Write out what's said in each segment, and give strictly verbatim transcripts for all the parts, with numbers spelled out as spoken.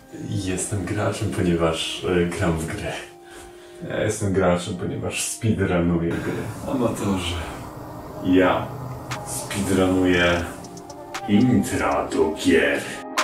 Jestem graczem, ponieważ y, gram w grę. Ja jestem graczem, ponieważ speedrunuję gry. Amatorzy. Ja speedrunuję intra do gier.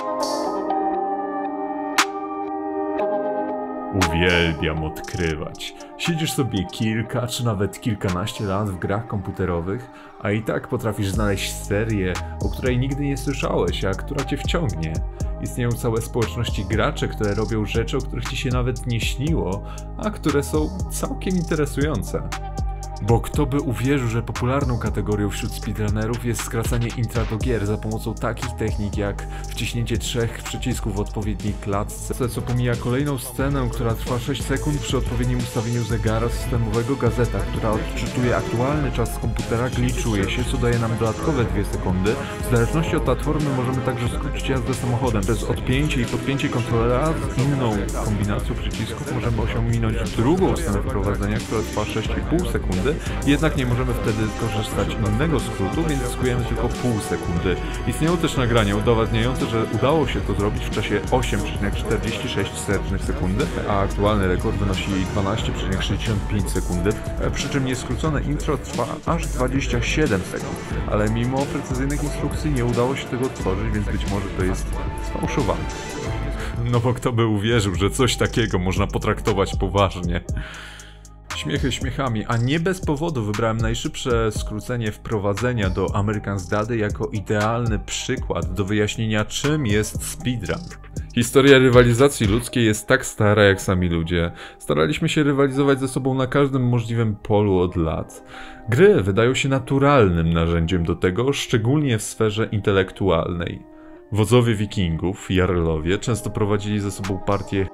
Uwielbiam odkrywać. Siedzisz sobie kilka, czy nawet kilkanaście lat w grach komputerowych, a i tak potrafisz znaleźć serię, o której nigdy nie słyszałeś, a która cię wciągnie. Istnieją całe społeczności graczy, które robią rzeczy, o których ci się nawet nie śniło, a które są całkiem interesujące. Bo kto by uwierzył, że popularną kategorią wśród speedrunnerów jest skracanie intra do gier za pomocą takich technik jak wciśnięcie trzech przycisków w odpowiedniej klatce, co pomija kolejną scenę, która trwa sześć sekund przy odpowiednim ustawieniu zegara systemowego, gazeta, która odczytuje aktualny czas z komputera, glitchuje się, co daje nam dodatkowe dwie sekundy. W zależności od platformy możemy także skrócić jazdę samochodem. Przez odpięcie i podpięcie kontrolera z inną kombinacją przycisków możemy osiągnąć drugą scenę wprowadzenia, która trwa sześć i pół sekundy. Jednak nie możemy wtedy korzystać innego skrótu, więc zyskujemy tylko pół sekundy. Istnieją też nagrania udowadniające, że udało się to zrobić w czasie osiem przecinek czterdzieści sześć sekundy, a aktualny rekord wynosi dwanaście przecinek sześćdziesiąt pięć sekundy, przy czym nieskrócone intro trwa aż dwadzieścia siedem sekund. Ale mimo precyzyjnych instrukcji nie udało się tego odtworzyć, więc być może to jest sfałszowane. No bo kto by uwierzył, że coś takiego można potraktować poważnie. Śmiechy śmiechami, a nie bez powodu wybrałem najszybsze skrócenie wprowadzenia do American's Daddy jako idealny przykład do wyjaśnienia, czym jest speedrun. Historia rywalizacji ludzkiej jest tak stara jak sami ludzie. Staraliśmy się rywalizować ze sobą na każdym możliwym polu od lat. Gry wydają się naturalnym narzędziem do tego, szczególnie w sferze intelektualnej. Wodzowie wikingów, jarlowie, często prowadzili ze sobą partie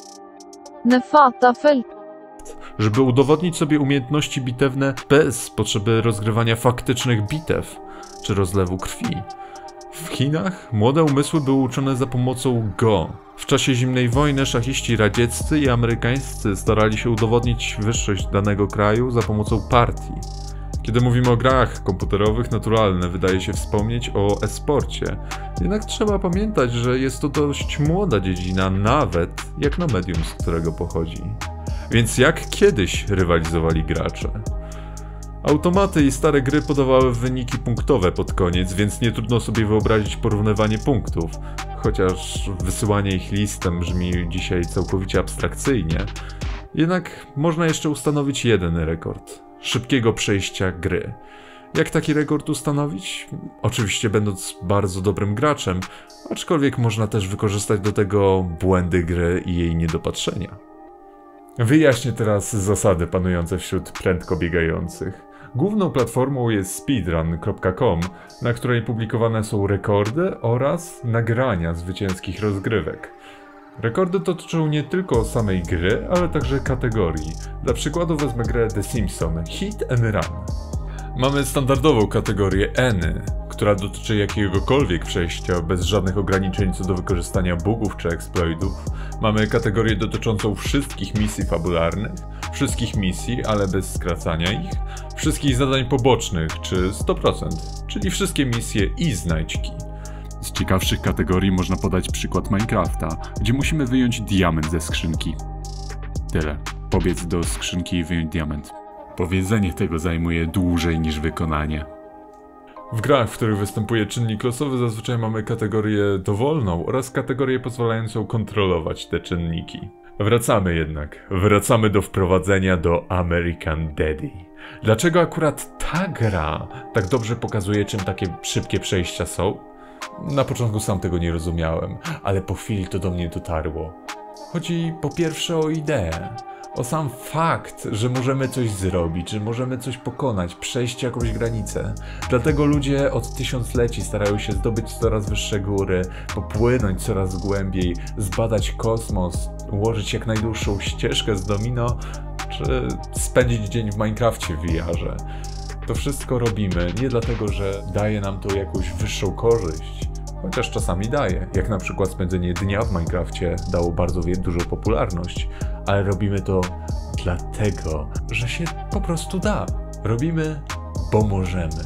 żeby udowodnić sobie umiejętności bitewne bez potrzeby rozgrywania faktycznych bitew czy rozlewu krwi. W Chinach młode umysły były uczone za pomocą Go. W czasie zimnej wojny szachiści radzieccy i amerykańscy starali się udowodnić wyższość danego kraju za pomocą partii. Kiedy mówimy o grach komputerowych, naturalne wydaje się wspomnieć o e-sporcie. Jednak trzeba pamiętać, że jest to dość młoda dziedzina, nawet jak na medium, z którego pochodzi. Więc jak kiedyś rywalizowali gracze? Automaty i stare gry podawały wyniki punktowe pod koniec, więc nie trudno sobie wyobrazić porównywanie punktów. Chociaż wysyłanie ich listem brzmi dzisiaj całkowicie abstrakcyjnie. Jednak można jeszcze ustanowić jeden rekord. Szybkiego przejścia gry. Jak taki rekord ustanowić? Oczywiście będąc bardzo dobrym graczem, aczkolwiek można też wykorzystać do tego błędy gry i jej niedopatrzenia. Wyjaśnię teraz zasady panujące wśród prędko biegających. Główną platformą jest speedrun kropka com, na której publikowane są rekordy oraz nagrania zwycięskich rozgrywek. Rekordy dotyczą nie tylko samej gry, ale także kategorii. Dla przykładu wezmę grę The Simpsons Hit and Run. Mamy standardową kategorię Any, która dotyczy jakiegokolwiek przejścia bez żadnych ograniczeń co do wykorzystania bugów czy exploitów. Mamy kategorię dotyczącą wszystkich misji fabularnych, wszystkich misji, ale bez skracania ich, wszystkich zadań pobocznych czy sto procent, czyli wszystkie misje i znajdźki. Z ciekawszych kategorii można podać przykład Minecrafta, gdzie musimy wyjąć diament ze skrzynki. Tyle. Pobiec do skrzynki i wyjąć diament. Powiedzenie tego zajmuje dłużej niż wykonanie. W grach, w których występuje czynnik losowy, zazwyczaj mamy kategorię dowolną oraz kategorię pozwalającą kontrolować te czynniki. Wracamy jednak. Wracamy do wprowadzenia do American Daddy. Dlaczego akurat ta gra tak dobrze pokazuje, czym takie szybkie przejścia są? Na początku sam tego nie rozumiałem, ale po chwili to do mnie dotarło. Chodzi po pierwsze o ideę. O sam fakt, że możemy coś zrobić, że możemy coś pokonać, przejść jakąś granicę. Dlatego ludzie od tysiącleci starają się zdobyć coraz wyższe góry, popłynąć coraz głębiej, zbadać kosmos, ułożyć jak najdłuższą ścieżkę z domino, czy spędzić dzień w Minecrafcie w V R-ze. To wszystko robimy nie dlatego, że daje nam to jakąś wyższą korzyść, chociaż czasami daje, jak na przykład spędzenie dnia w Minecrafcie dało bardzo dużą popularność, ale robimy to dlatego, że się po prostu da. Robimy, bo możemy.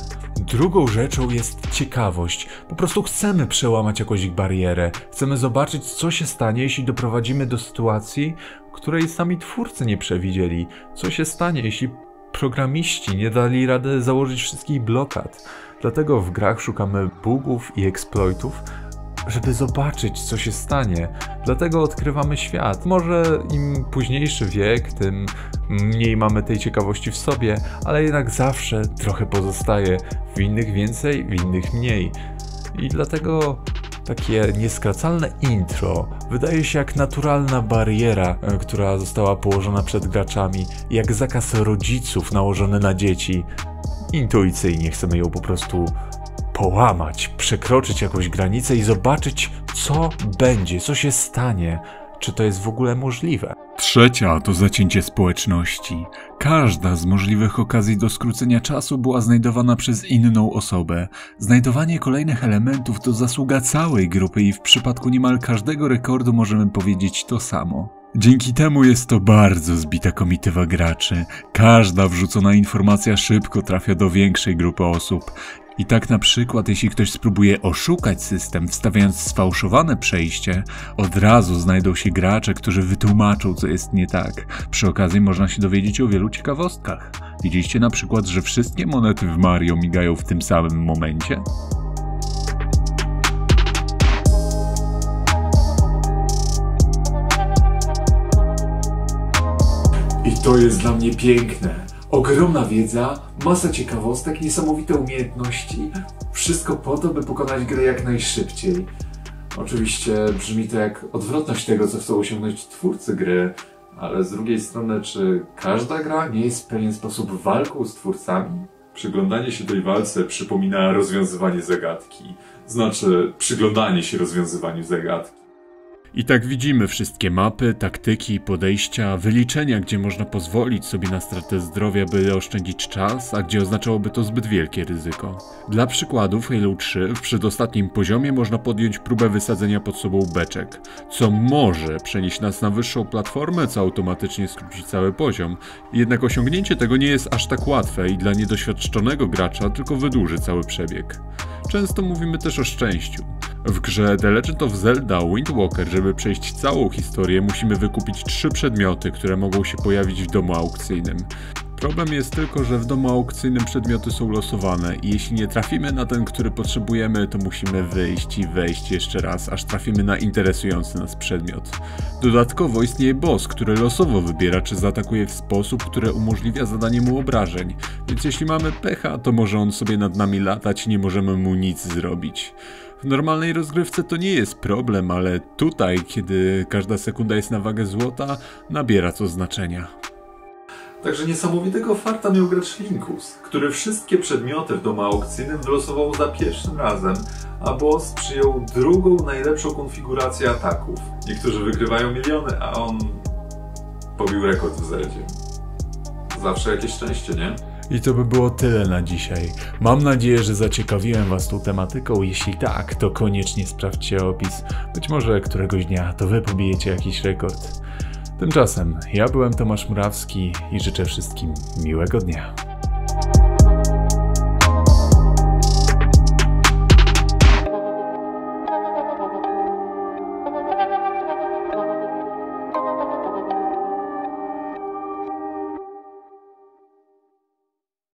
Drugą rzeczą jest ciekawość. Po prostu chcemy przełamać jakąś barierę. Chcemy zobaczyć, co się stanie, jeśli doprowadzimy do sytuacji, której sami twórcy nie przewidzieli. Co się stanie, jeśli programiści nie dali rady założyć wszystkich blokad. Dlatego w grach szukamy bugów i exploitów, żeby zobaczyć, co się stanie. Dlatego odkrywamy świat. Może im późniejszy wiek, tym mniej mamy tej ciekawości w sobie, ale jednak zawsze trochę pozostaje. W innych więcej, w innych mniej. I dlatego takie nieskracalne intro wydaje się jak naturalna bariera, która została położona przed graczami, jak zakaz rodziców nałożony na dzieci. Intuicyjnie chcemy ją po prostu połamać, przekroczyć jakąś granicę i zobaczyć, co będzie, co się stanie, czy to jest w ogóle możliwe. Trzecia to zacięcie społeczności. Każda z możliwych okazji do skrócenia czasu była znajdowana przez inną osobę. Znajdowanie kolejnych elementów to zasługa całej grupy i w przypadku niemal każdego rekordu możemy powiedzieć to samo. Dzięki temu jest to bardzo zbita komitywa graczy. Każda wrzucona informacja szybko trafia do większej grupy osób. I tak na przykład jeśli ktoś spróbuje oszukać system wstawiając sfałszowane przejście, od razu znajdą się gracze, którzy wytłumaczą, co jest nie tak. Przy okazji można się dowiedzieć o wielu ciekawostkach. Widzieliście na przykład, że wszystkie monety w Mario migają w tym samym momencie? I to jest dla mnie piękne. Ogromna wiedza, masa ciekawostek, niesamowite umiejętności. Wszystko po to, by pokonać grę jak najszybciej. Oczywiście brzmi to jak odwrotność tego, co chcą osiągnąć twórcy gry, ale z drugiej strony, czy każda gra nie jest w pewien sposób walką z twórcami? Przyglądanie się tej walce przypomina rozwiązywanie zagadki. Znaczy, przyglądanie się rozwiązywaniu zagadki. I tak widzimy wszystkie mapy, taktyki, podejścia, wyliczenia, gdzie można pozwolić sobie na stratę zdrowia, by oszczędzić czas, a gdzie oznaczałoby to zbyt wielkie ryzyko. Dla przykładu w Halo trzy w przedostatnim poziomie można podjąć próbę wysadzenia pod sobą beczek, co może przenieść nas na wyższą platformę, co automatycznie skróci cały poziom. Jednak osiągnięcie tego nie jest aż tak łatwe i dla niedoświadczonego gracza tylko wydłuży cały przebieg. Często mówimy też o szczęściu. W grze The Legend of Zelda Wind Waker, żeby przejść całą historię, musimy wykupić trzy przedmioty, które mogą się pojawić w domu aukcyjnym. Problem jest tylko, że w domu aukcyjnym przedmioty są losowane i jeśli nie trafimy na ten, który potrzebujemy, to musimy wyjść i wejść jeszcze raz, aż trafimy na interesujący nas przedmiot. Dodatkowo istnieje boss, który losowo wybiera, czy zaatakuje w sposób, który umożliwia zadanie mu obrażeń, więc jeśli mamy pecha, to może on sobie nad nami latać i nie możemy mu nic zrobić. W normalnej rozgrywce to nie jest problem, ale tutaj, kiedy każda sekunda jest na wagę złota, nabiera to znaczenia. Także niesamowitego farta miał gracz Linkus, który wszystkie przedmioty w domu aukcyjnym wylosował za pierwszym razem, a boss przyjął drugą najlepszą konfigurację ataków. Niektórzy wygrywają miliony, a on pobił rekord w Zeldzie. Zawsze jakieś szczęście, nie? I to by było tyle na dzisiaj. Mam nadzieję, że zaciekawiłem Was tą tematyką. Jeśli tak, to koniecznie sprawdźcie opis. Być może któregoś dnia to Wy pobijecie jakiś rekord. Tymczasem ja byłem Tomasz Murawski i życzę wszystkim miłego dnia.